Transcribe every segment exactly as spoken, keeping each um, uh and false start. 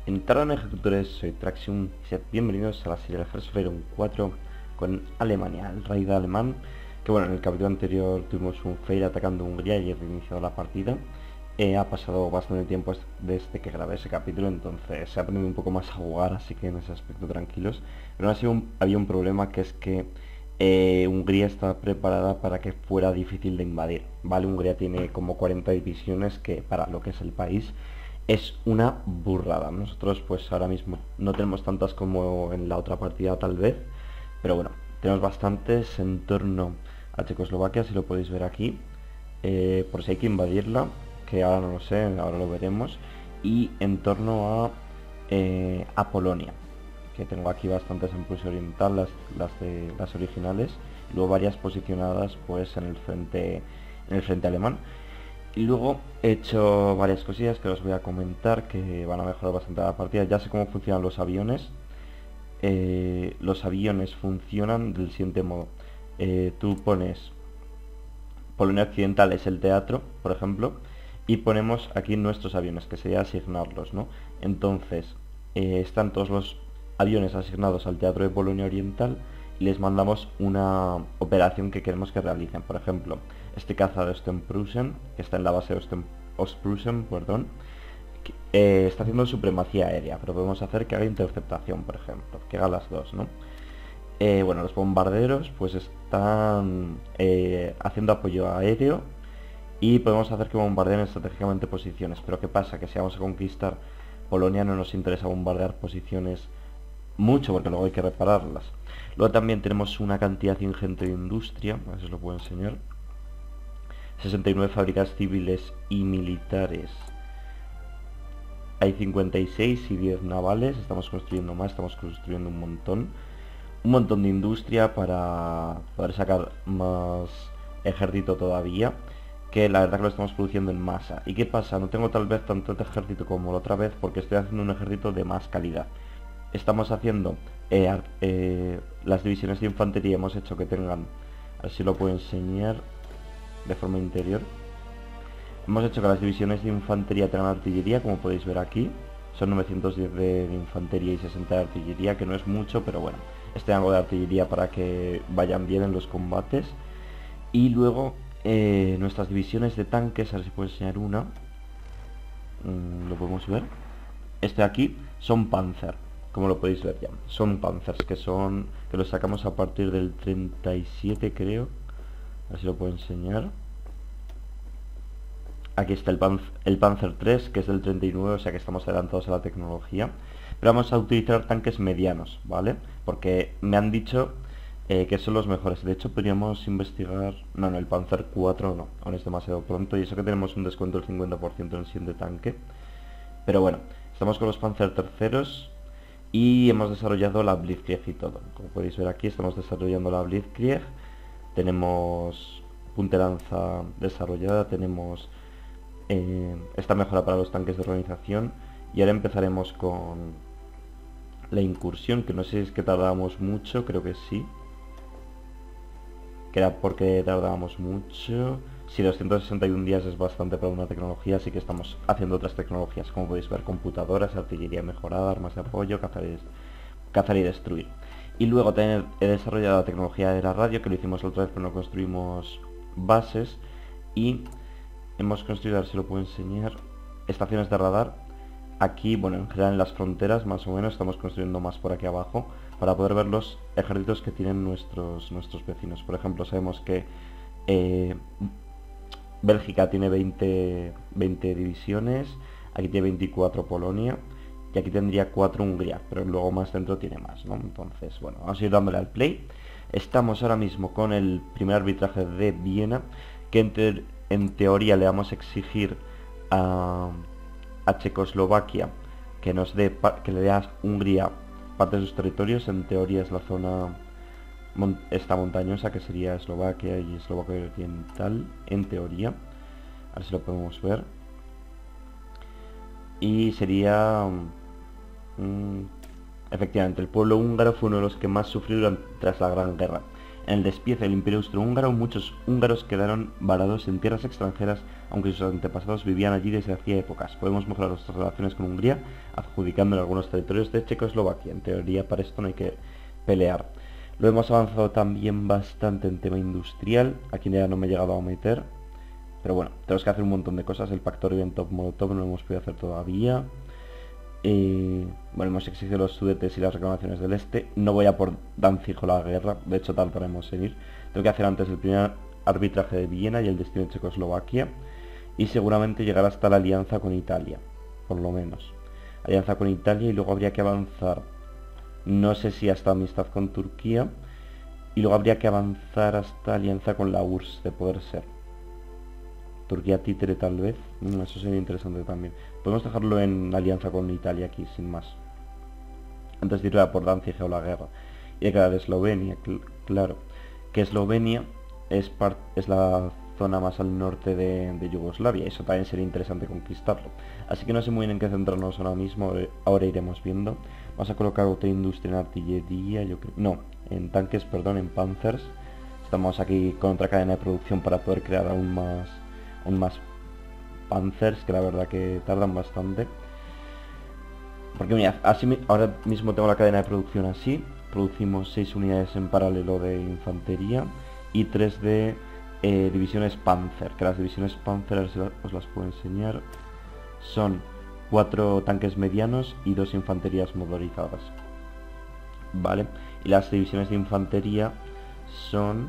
En Taran Ejecutores, soy Traxium y sed bienvenidos a la serie del Hearthstone cuatro con Alemania, el raid alemán. Que bueno, en el capítulo anterior tuvimos un fail atacando Hungría y he reiniciado la partida. Eh, ha pasado bastante tiempo desde que grabé ese capítulo, entonces se ha aprendido un poco más a jugar, así que en ese aspecto tranquilos. Pero aún así un, había un problema, que es que eh, Hungría está preparada para que fuera difícil de invadir. Vale, Hungría tiene como cuarenta divisiones, que para lo que es el país es una burrada. Nosotros pues ahora mismo no tenemos tantas como en la otra partida tal vez, pero bueno, tenemos bastantes en torno a Checoslovaquia, si lo podéis ver aquí, eh, por si hay que invadirla, que ahora no lo sé, ahora lo veremos, y en torno a, eh, a Polonia, que tengo aquí bastantes en Prusia Oriental, las, las, de, las originales, y luego varias posicionadas pues en el frente, en el frente alemán. Y luego he hecho varias cosillas que os voy a comentar que van a mejorar bastante la partida. Ya sé cómo funcionan los aviones. Eh, los aviones funcionan del siguiente modo. Eh, tú pones Polonia Occidental es el teatro, por ejemplo, y ponemos aquí nuestros aviones, que sería asignarlos, ¿no? Entonces, eh, están todos los aviones asignados al teatro de Polonia Oriental y les mandamos una operación que queremos que realicen. Por ejemplo, este caza de Ostprussen, que está en la base de Ostprussen, perdón, que, eh, está haciendo supremacía aérea, pero podemos hacer que haga interceptación, por ejemplo, que haga las dos, ¿no? Eh, bueno, los bombarderos pues están eh, haciendo apoyo aéreo y podemos hacer que bombardeen estratégicamente posiciones. Pero ¿qué pasa? Que si vamos a conquistar Polonia no nos interesa bombardear posiciones mucho, porque luego hay que repararlas. Luego también tenemos una cantidad ingente de industria, a ver si os lo puedo enseñar. sesenta y nueve fábricas civiles y militares. Hay cincuenta y seis y diez navales. Estamos construyendo más, estamos construyendo un montón. Un montón de industria para poder sacar más ejército todavía, que la verdad que lo estamos produciendo en masa. ¿Y qué pasa? No tengo tal vez tanto ejército como la otra vez, porque estoy haciendo un ejército de más calidad. Estamos haciendo eh, eh, las divisiones de infantería, hemos hecho que tengan, a ver si lo puedo enseñar de forma interior. Hemos hecho que las divisiones de infantería tengan artillería, como podéis ver aquí. Son novecientos diez de, de infantería y sesenta de artillería, que no es mucho, pero bueno, este algo de artillería para que vayan bien en los combates. Y luego eh, nuestras divisiones de tanques, a ver si puedo enseñar una. Mm, lo podemos ver. Este aquí son Panzer, como lo podéis ver ya. Son Panzers, que son que los sacamos a partir del treinta y siete, creo. A ver si lo puedo enseñar. Aquí está el, Panz el Panzer tres, que es del treinta y nueve, o sea que estamos adelantados a la tecnología. Pero vamos a utilizar tanques medianos, ¿vale? Porque me han dicho eh, que son los mejores. De hecho, podríamos investigar... No, no, el Panzer cuatro no, aún es demasiado pronto. Y eso que tenemos un descuento del cincuenta por ciento en el siguiente tanque. Pero bueno, estamos con los Panzer terceros y hemos desarrollado la Blitzkrieg y todo. Como podéis ver aquí, estamos desarrollando la Blitzkrieg. Tenemos punteranza desarrollada, tenemos... Eh, esta mejora para los tanques de organización, y ahora empezaremos con la incursión, que no sé si es que tardábamos mucho, creo que sí, que era porque tardábamos mucho. Si doscientos sesenta y uno días es bastante para una tecnología, así que estamos haciendo otras tecnologías, como podéis ver, computadoras, artillería mejorada, armas de apoyo, cazar y, cazar y destruir. Y luego también he desarrollado la tecnología de la radio, que lo hicimos la otra vez pero no construimos bases, y hemos construido, a ver si lo puedo enseñar, estaciones de radar. Aquí, bueno, en general en las fronteras más o menos, estamos construyendo más por aquí abajo, para poder ver los ejércitos que tienen nuestros, nuestros vecinos. Por ejemplo, sabemos que eh, Bélgica tiene veinte, veinte divisiones, aquí tiene veinticuatro Polonia, y aquí tendría cuatro Hungría, pero luego más dentro tiene más, ¿no? Entonces, bueno, vamos a ir dándole al play. Estamos ahora mismo con el primer arbitraje de Viena, que entre... en teoría le vamos a exigir a, a Checoslovaquia que nos dé, que le dé a Hungría parte de sus territorios. En teoría es la zona mon, esta montañosa, que sería Eslovaquia y Eslovaquia Oriental, en teoría. A ver si lo podemos ver. Y sería mm, efectivamente, el pueblo húngaro fue uno de los que más sufrió durante, tras la Gran Guerra. En el despiece del Imperio Austrohúngaro, muchos húngaros quedaron varados en tierras extranjeras, aunque sus antepasados vivían allí desde hacía épocas. Podemos mejorar nuestras relaciones con Hungría, adjudicándole algunos territorios de Checoslovaquia. En teoría, para esto no hay que pelear. Lo hemos avanzado también bastante en tema industrial. Aquí ya no me he llegado a meter. Pero bueno, tenemos que hacer un montón de cosas. El pacto Ribbentrop-Molotov no lo hemos podido hacer todavía. Eh, bueno, hemos exigido los Sudetes y las reclamaciones del Este. No voy a por Danzig o la guerra. De hecho, tardaremos en ir. Tengo que hacer antes el primer arbitraje de Viena y el destino de Checoslovaquia. Y seguramente llegar hasta la alianza con Italia. Por lo menos. Alianza con Italia y luego habría que avanzar. No sé si hasta amistad con Turquía. Y luego habría que avanzar hasta alianza con la U R S S, de poder ser. Turquía títere tal vez. Mm, eso sería interesante también. Podemos dejarlo en alianza con Italia aquí, sin más. Antes de ir a por Danzig o la guerra. Y declarar Eslovenia, cl claro. Que Eslovenia es, es la zona más al norte de, de Yugoslavia. Eso también sería interesante conquistarlo. Así que no sé muy bien en qué centrarnos ahora mismo. Ahora iremos viendo. Vamos a colocar otra industria en artillería. Yo creo, no, en tanques, perdón, en panzers. Estamos aquí con otra cadena de producción para poder crear aún más... aún más panzers, que la verdad que tardan bastante. Porque mira, así ahora mismo tengo la cadena de producción así. Producimos seis unidades en paralelo de infantería y tres de eh, divisiones Panzer. Que las divisiones Panzer os las puedo enseñar. Son cuatro tanques medianos y dos infanterías motorizadas. Vale. Y las divisiones de infantería son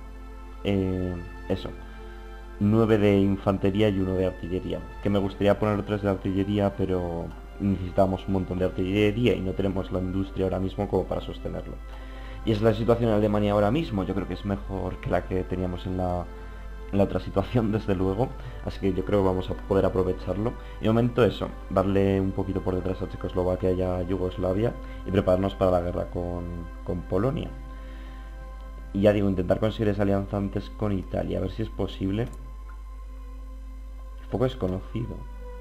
eh, eso. nueve de infantería y uno de artillería. Que me gustaría poner tres de artillería, pero necesitamos un montón de artillería y no tenemos la industria ahora mismo como para sostenerlo. Y es la situación en Alemania ahora mismo. Yo creo que es mejor que la que teníamos en la, en la otra situación, desde luego. Así que yo creo que vamos a poder aprovecharlo. Y de momento eso, darle un poquito por detrás a Checoslovaquia y a Yugoslavia y prepararnos para la guerra con, con Polonia. Y ya digo, intentar conseguir esa alianza antes con Italia, a ver si es posible. Poco desconocido.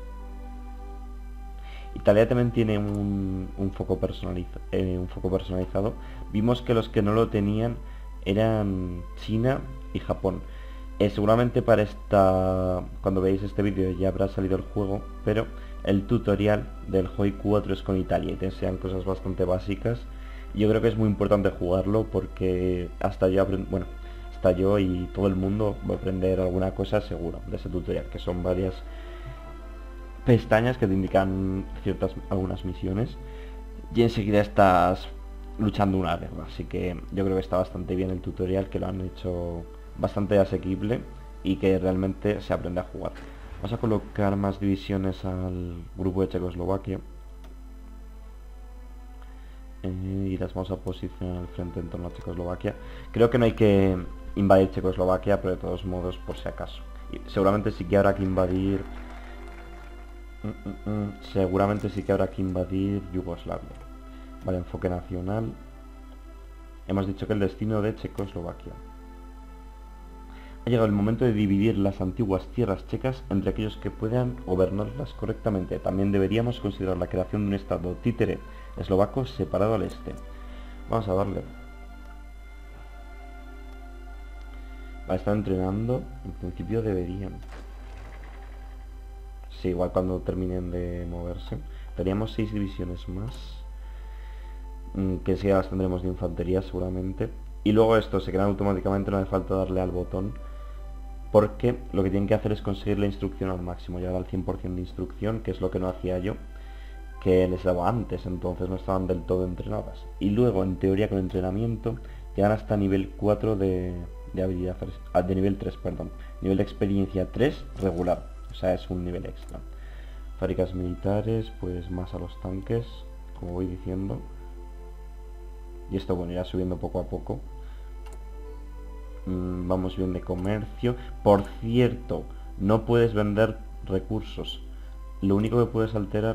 Italia también tiene un, un, foco personaliza, eh, un foco personalizado. Vimos que los que no lo tenían eran China y Japón. Eh, seguramente para esta... cuando veáis este vídeo ya habrá salido el juego, pero el tutorial del H O I cuatro es con Italia y te enseñan cosas bastante básicas. Yo creo que es muy importante jugarlo porque hasta yo aprendo... bueno, hasta yo y todo el mundo va a aprender alguna cosa seguro de ese tutorial, que son varias pestañas que te indican ciertas algunas misiones y enseguida estás luchando una guerra. Así que yo creo que está bastante bien el tutorial, que lo han hecho bastante asequible y que realmente se aprende a jugar. Vamos a colocar más divisiones al grupo de Checoslovaquia eh, y las vamos a posicionar al frente en torno a Checoslovaquia. Creo que no hay que invadir Checoslovaquia, pero de todos modos, por si acaso. Y seguramente sí que habrá que invadir... Mm, mm, mm. Seguramente sí que habrá que invadir Yugoslavia. Vale, enfoque nacional. Hemos dicho que el destino de Checoslovaquia. Ha llegado el momento de dividir las antiguas tierras checas entre aquellos que puedan gobernarlas correctamente. También deberíamos considerar la creación de un estado títere eslovaco separado al este. Vamos a darle. Va a estar entrenando. En principio deberían. Sí, igual cuando terminen de moverse. Teníamos seis divisiones más. Que sí, las tendremos de infantería seguramente. Y luego esto se crean automáticamente, no hace falta darle al botón. Porque lo que tienen que hacer es conseguir la instrucción al máximo. Llegar al cien por cien de instrucción, que es lo que no hacía yo. Que les daba antes, entonces no estaban del todo entrenadas. Y luego, en teoría, con entrenamiento, llegan hasta nivel cuatro de... de habilidad, de nivel tres, perdón, nivel de experiencia tres regular, o sea, es un nivel extra. Fábricas militares, pues más a los tanques, como voy diciendo, y esto, bueno, irá subiendo poco a poco. Mm, vamos bien de comercio. Por cierto, no puedes vender recursos, lo único que puedes alterar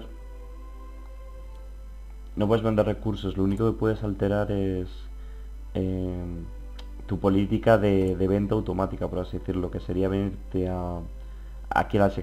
no puedes vender recursos, lo único que puedes alterar es eh, tu política de, de venta automática, por así decirlo, que sería venirte a aquí a las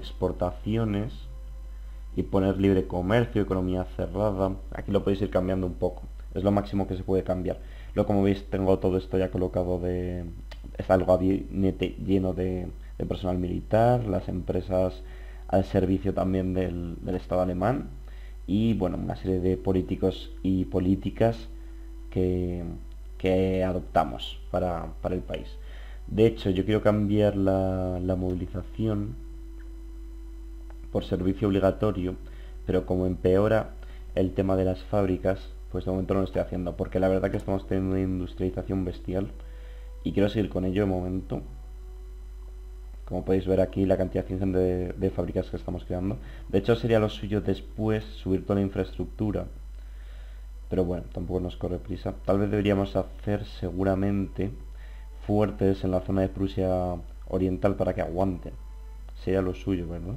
exportaciones y poner libre comercio, economía cerrada. Aquí lo podéis ir cambiando un poco. Es lo máximo que se puede cambiar. Luego, como veis, tengo todo esto ya colocado de... Está el gabinete lleno de, de personal militar, las empresas al servicio también del, del Estado alemán y, bueno, una serie de políticos y políticas que, que adoptamos para, para el país. De hecho, yo quiero cambiar la, la movilización por servicio obligatorio, pero como empeora el tema de las fábricas, pues de momento no lo estoy haciendo, porque la verdad que estamos teniendo una industrialización bestial y quiero seguir con ello de momento. Como podéis ver aquí, la cantidad de, de fábricas que estamos creando. De hecho, sería lo suyo después subir toda la infraestructura, pero bueno, tampoco nos corre prisa. Tal vez deberíamos hacer seguramente fuertes en la zona de Prusia Oriental para que aguanten. Sería lo suyo, ¿verdad?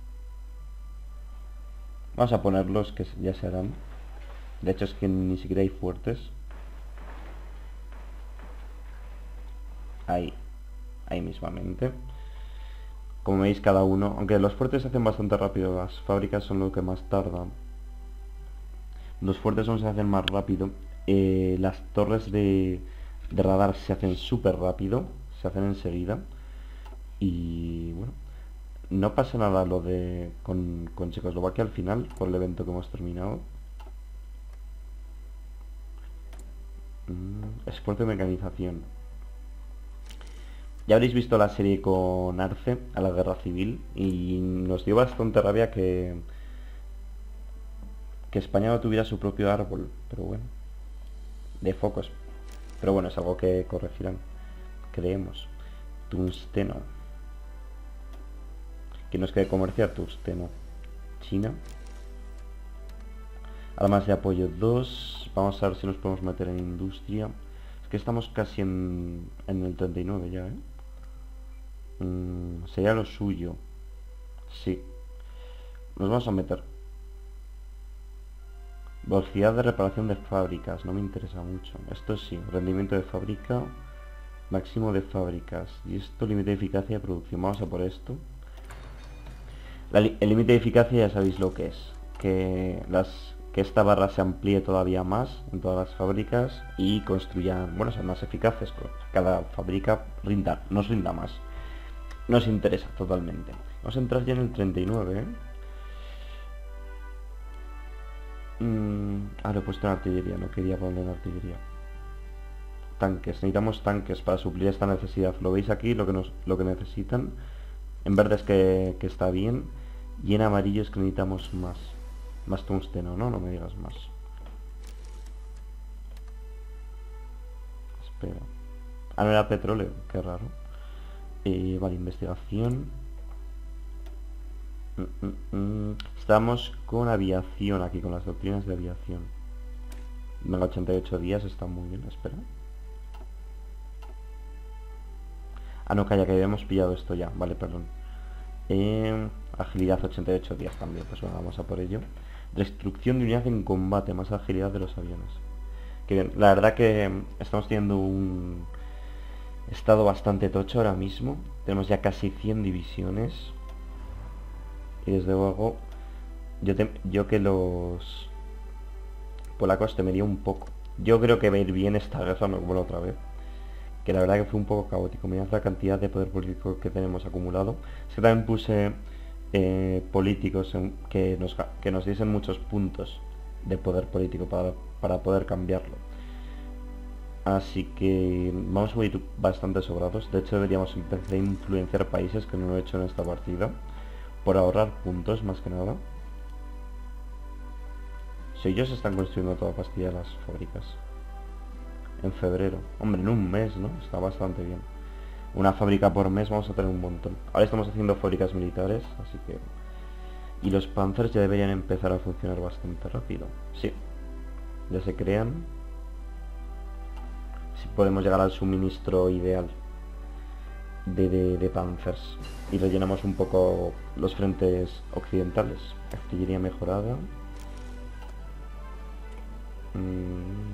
Vamos a ponerlos que ya se harán. De hecho es que ni siquiera hay fuertes. Ahí. Ahí mismamente. Como veis, cada uno, aunque los fuertes se hacen bastante rápido, las fábricas son lo que más tardan. Los fuertes son se hacen más rápido. Eh, las torres de, de radar se hacen súper rápido, se hacen enseguida. Y bueno, no pasa nada lo de con, con Checoslovaquia al final, por el evento que hemos terminado. Mm, esfuerzo de mecanización. Ya habréis visto la serie con Arce, a la guerra civil, y nos dio bastante rabia que, que España no tuviera su propio árbol, pero bueno, de focos. Pero bueno, es algo que corregirán, creemos. Tungsteno. Que nos quede comerciar tungsteno. China. Armas de apoyo dos. Vamos a ver si nos podemos meter en industria. Es que estamos casi en, en el treinta y nueve ya, ¿eh? Mm, sería lo suyo. Sí. Nos vamos a meter. Velocidad de reparación de fábricas. No me interesa mucho. Esto sí. Rendimiento de fábrica. Máximo de fábricas. Y esto, límite de eficacia de producción. Vamos a por esto. La, el límite de eficacia ya sabéis lo que es. Que las... que esta barra se amplíe todavía más en todas las fábricas y construyan, bueno, sean más eficaces, pues cada fábrica rinda, nos rinda más. Nos interesa totalmente. Vamos a entrar ya en el treinta y nueve, ¿eh? Mm, ah, lo he puesto en artillería, no quería poner en artillería. Tanques, necesitamos tanques para suplir esta necesidad. Lo veis aquí, lo que, nos, lo que necesitan. En verde es que, que está bien. Y en amarillo es que necesitamos más. Más tungsteno, ¿no? No me digas más. Espera. Ah, no era petróleo, qué raro. Eh, vale, investigación. Mm, mm, mm. Estamos con aviación aquí, con las doctrinas de aviación. Venga, ochenta y ocho días, está muy bien, espera. Ah, no, calla, que habíamos pillado esto ya, vale, perdón. Eh, agilidad ochenta y ocho días también, pues bueno, vamos a por ello. Destrucción de unidad en combate, más agilidad de los aviones. Que bien, la verdad que estamos teniendo un estado bastante tocho ahora mismo. Tenemos ya casi cien divisiones. Y desde luego, yo, te, yo que los polacos temería un poco. Yo creo que va a ir bien esta guerra, no como la otra vez. Que la verdad que fue un poco caótico. Mirad la cantidad de poder político que tenemos acumulado. Es que también puse eh, políticos en, que, nos, que nos diesen muchos puntos de poder político para, para poder cambiarlo. Así que vamos a ir bastante sobrados. De hecho deberíamos empezar a influenciar países, que no lo he hecho en esta partida, por ahorrar puntos más que nada. Si ellos están construyendo toda pastilla las fábricas en febrero, hombre, en un mes, ¿no? Está bastante bien. Una fábrica por mes vamos a tener un montón. Ahora estamos haciendo fábricas militares, así que... Y los Panzers ya deberían empezar a funcionar bastante rápido. Sí, ya se crean. Si podemos llegar al suministro ideal de, de, de Panzers. Y rellenamos un poco los frentes occidentales. Artillería mejorada. Mm.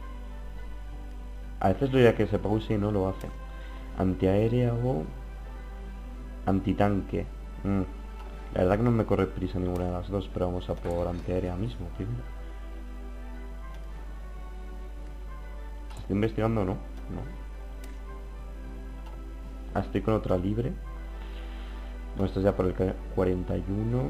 A veces lo diría que se pause y no lo hace. Antiaérea o antitanque. Mm. La verdad que no me corre prisa ninguna de las dos, pero vamos a por antiaérea mismo primero. ¿Estoy investigando o no? No. Ah, estoy con otra libre. Bueno, esto es ya por el cuarenta y uno.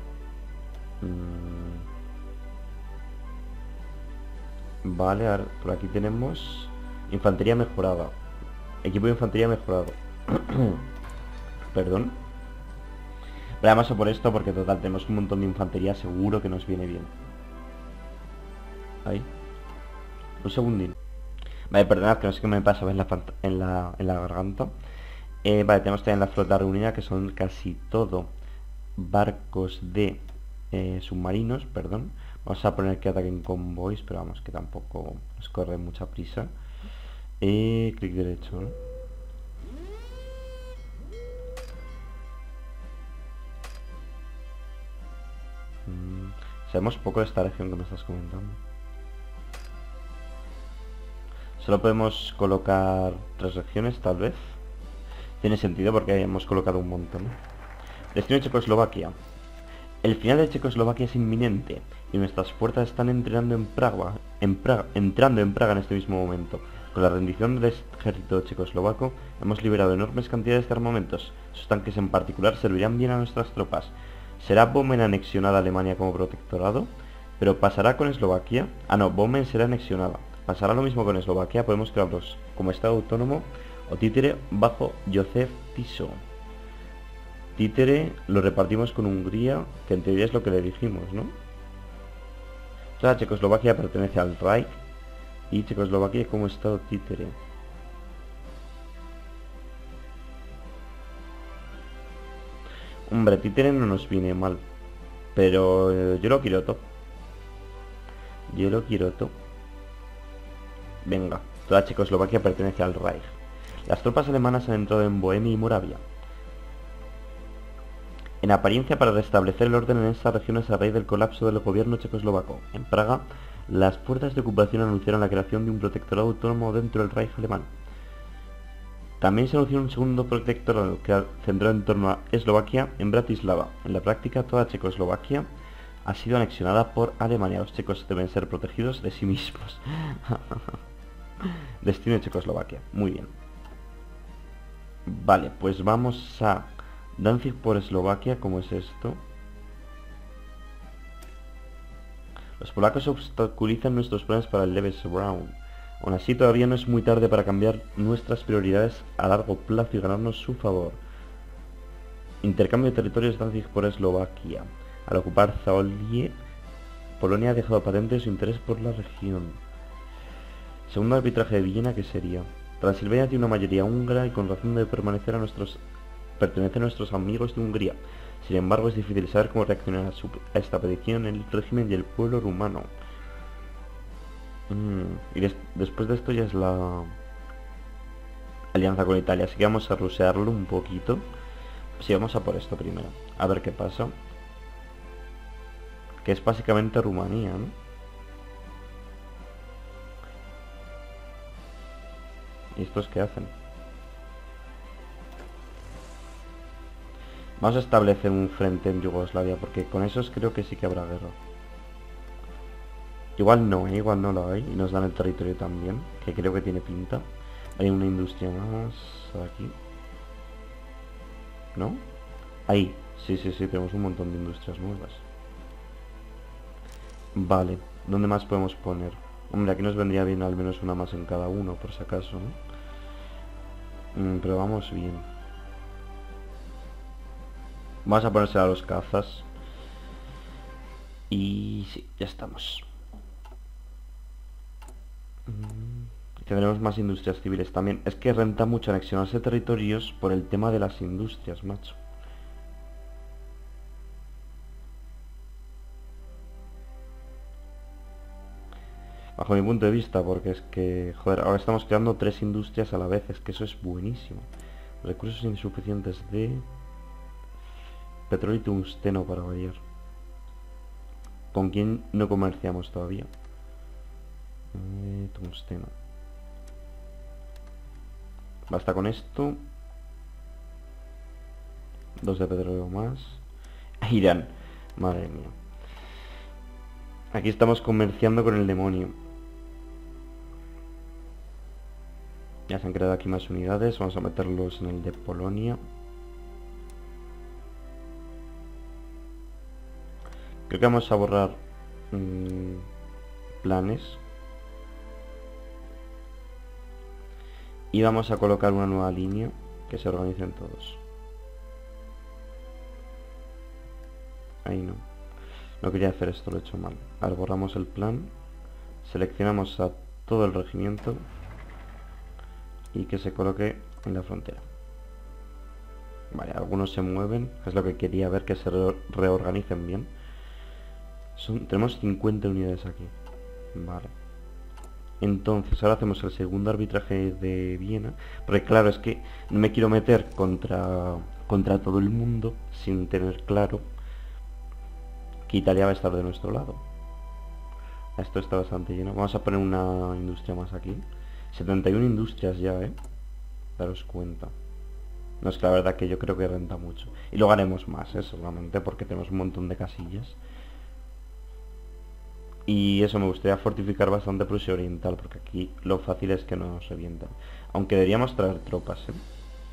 Mm. Vale, ahora por aquí tenemos infantería mejorada. Equipo de infantería mejorado. Perdón. Pero además por esto, porque total tenemos un montón de infantería, seguro que nos viene bien. Ahí. Un segundín. Vale, perdonad que no sé qué me pasa en la, en la, en la garganta. Eh, vale, tenemos también la flota reunida, que son casi todo barcos de eh, submarinos, perdón. Vamos a poner que ataquen convoys, pero vamos, que tampoco nos corre mucha prisa. Eh, clic derecho, ¿no? Mm, sabemos poco de esta región que me estás comentando. Solo podemos colocar tres regiones, tal vez. Tiene sentido porque hemos colocado un montón. Destino de Checoslovaquia. El final de Checoslovaquia es inminente y nuestras fuerzas están entrenando en Praga, en Praga, entrando en Praga en este mismo momento. Con la rendición del ejército checoslovaco hemos liberado enormes cantidades de armamentos. Sus tanques en particular servirán bien a nuestras tropas. ¿Será Bomen anexionada a Alemania como protectorado? ¿Pero pasará con Eslovaquia? Ah, no, Bomen será anexionada. ¿Pasará lo mismo con Eslovaquia? Podemos crearlos como Estado autónomo o títere bajo Josef Tiso. Títere lo repartimos con Hungría, que en teoría es lo que le dijimos, ¿no? O sea, Checoslovaquia pertenece al Reich y Checoslovaquia como Estado títere. Hombre, títere no nos viene mal, pero eh, yo lo quiero todo. Yo lo quiero todo. Venga, toda Checoslovaquia pertenece al Reich. Las tropas alemanas han entrado en Bohemia y Moravia. En apariencia, para restablecer el orden en estas regiones a raíz del colapso del gobierno checoslovaco. En Praga, las fuerzas de ocupación anunciaron la creación de un protectorado autónomo dentro del Reich alemán. También se anunció un segundo protectorado que centrado en torno a Eslovaquia en Bratislava. En la práctica, toda Checoslovaquia ha sido anexionada por Alemania. Los checos deben ser protegidos de sí mismos. Destino de Checoslovaquia. Muy bien. Vale, pues vamos a Danzig por Eslovaquia. ¿Cómo es esto? Los polacos obstaculizan nuestros planes para el Lebensraum. Aún así, todavía no es muy tarde para cambiar nuestras prioridades a largo plazo y ganarnos su favor. Intercambio de territorios Danzig por Eslovaquia. Al ocupar Zaolzie, Polonia ha dejado patente su interés por la región. Segundo arbitraje de Viena, ¿qué sería? Transilvania tiene una mayoría húngara y con razón de permanecer a nuestros pertenece a nuestros amigos de Hungría. Sin embargo, es difícil saber cómo reaccionar a, su, a esta petición el régimen y el pueblo rumano. Mm, y des, después de esto ya es la alianza con Italia, así que vamos a rusearlo un poquito. Sí, vamos a por esto primero, a ver qué pasa. Que es básicamente Rumanía, ¿no? ¿Y estos qué hacen? Vamos a establecer un frente en Yugoslavia, porque con esos creo que sí que habrá guerra. Igual no, ¿eh? Igual no lo hay, y nos dan el territorio también, que creo que tiene pinta. Hay una industria más aquí. ¿No? Ahí, sí, sí, sí, tenemos un montón de industrias nuevas. Vale, ¿dónde más podemos poner? Hombre, aquí nos vendría bien al menos una más en cada uno, por si acaso, ¿no? Mm, pero vamos bien. Vamos a ponerse a los cazas. Y sí, ya estamos. Mm, tendremos más industrias civiles también. Es que renta mucho anexionarse territorios por el tema de las industrias, macho. Bajo mi punto de vista, porque es que, joder, ahora estamos creando tres industrias a la vez, es que eso es buenísimo. Recursos insuficientes de petróleo y tungsteno para variar. ¿Con quién no comerciamos todavía? Eh, tungsteno. Basta con esto. Dos de petróleo más. Irán. Madre mía. Aquí estamos comerciando con el demonio. Ya se han creado aquí más unidades. Vamos a meterlos en el de Polonia. Creo que vamos a borrar mmm, planes. Y vamos a colocar una nueva línea que se organicen todos. Ahí no. No quería hacer esto, lo he hecho mal. Ahora borramos el plan. Seleccionamos a todo el regimiento. Y que se coloque en la frontera. Vale, algunos se mueven. Es lo que quería ver, que se re reorganicen bien. Son, tenemos cincuenta unidades aquí. Vale. Entonces, ahora hacemos el segundo arbitraje de Viena. Porque claro, es que no me quiero meter contra, contra todo el mundo sin tener claro que Italia va a estar de nuestro lado. Esto está bastante lleno. Vamos a poner una industria más aquí. setenta y una industrias ya, ¿eh? Daros cuenta. No, es que la verdad que yo creo que renta mucho. Y luego haremos más, ¿eh? Solamente porque tenemos un montón de casillas. Y eso, me gustaría fortificar bastante Prusia Oriental, porque aquí lo fácil es que nos revientan. Aunque deberíamos traer tropas, ¿eh?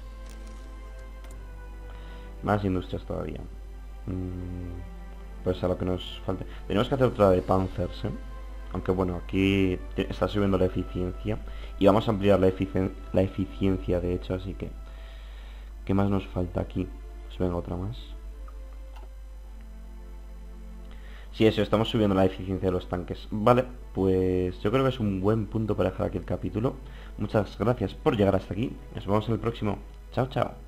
Más industrias todavía. Mm, pues a lo que nos falte. Tenemos que hacer otra de Panzers, ¿eh? Aunque bueno, aquí está subiendo la eficiencia. Y vamos a ampliar la, eficien la eficiencia, de hecho, así que... ¿Qué más nos falta aquí? Pues venga, otra más. Sí, eso, estamos subiendo la eficiencia de los tanques. Vale, pues yo creo que es un buen punto para dejar aquí el capítulo. Muchas gracias por llegar hasta aquí. Nos vemos en el próximo. Chao, chao.